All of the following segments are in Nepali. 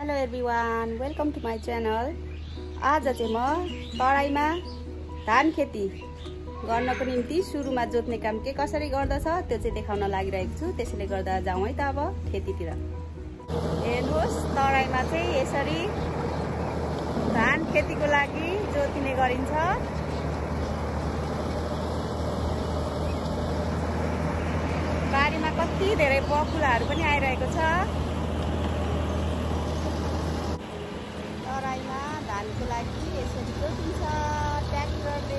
Hello everyone, welcome to my channel. आज चाहिँ म तराईमा धान खेती गर्नको निम्ति सुरुमा जोत्ने काम के कसरी गर्दछ त्यो चाहिँ देखाउन लागिरहेको छु। त्यसैले गर्दा जाउँ है त अब खेतीतिर। हेर्नुहोस्, तराईमा चाहिँ यसरी धान खेतीको लागि जोतिने गरिन्छ। बारीमा कति धेरै बकुलाहरू पनि आइरहेको छ। तराईमा धानको लागि यसरी जोतिन्छ ट्र्याक्टरले।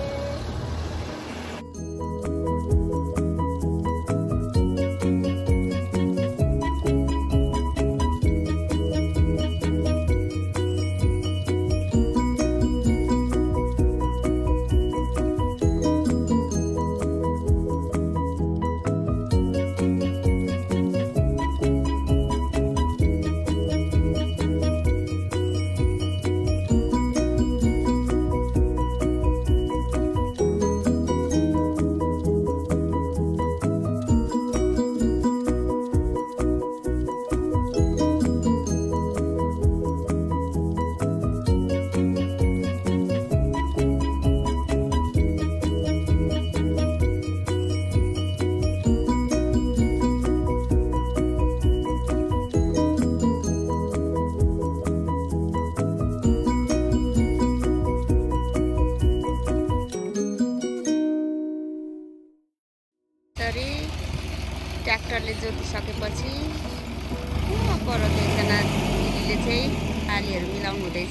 ट्र्याक्टरले जोतिसकेपछि पर एकजना दिदीले चाहिँ आलीहरू मिलाउनु हुँदैछ,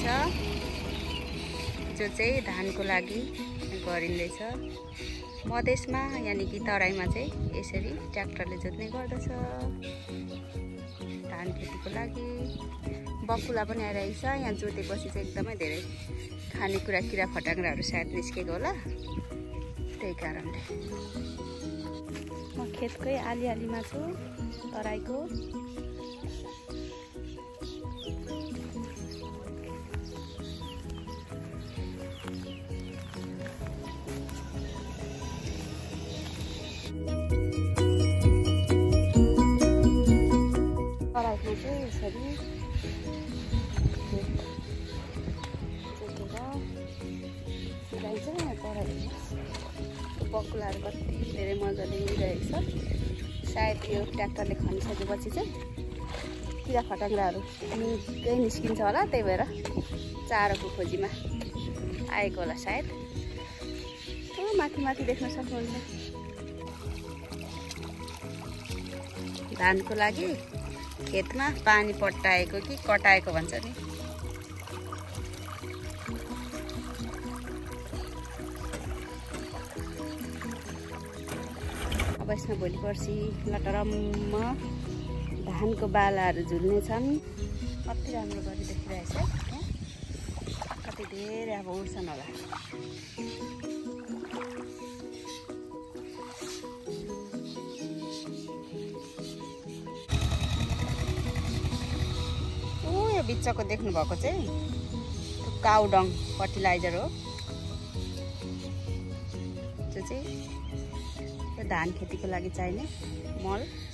जो चाहिँ धानको लागि गरिँदैछ। मधेसमा यानि कि तराईमा चाहिँ यसरी ट्र्याक्टरले जोत्ने गर्दछ धान खेतीको लागि। बकुला पनि आइरहेको छ। यहाँ जोतेपछि चाहिँ एकदमै धेरै खानेकुरा किरा फटाङ्ग्राहरू सायद निस्केको होला, त्यही कारणले। म खेतकै आलीमा छु तराईको। तराईमा चाहिँ यसरी जोतेर तराई बकुलाहरू कति धेरै मजाले उडिरहेको छ। सायद यो ट्र्याक्टरले खनिसकेपछि चाहिँ किरा फटाङ्ग्राहरू निकै निस्किन्छ होला, त्यही भएर चारोको खोजीमा आएको होला सायद। माथि माथि देख्न सक्नुहुन्छ। धानको लागि खेतमा पानी पट्टाएको कि कटाएको भन्छ नि। अब यसमा भोलि पर्सि लटरम्म धानको बालाहरू झुल्ने छन्। कति राम्रो गरी देखिरहेछ। कति धेरै अब उड्छन् होला। यो बिचको देख्नु भएको चाहिँ काउडङ फर्टिलाइजर हो, जो चाहिँ धान खेतीको लागि चाहिने मल।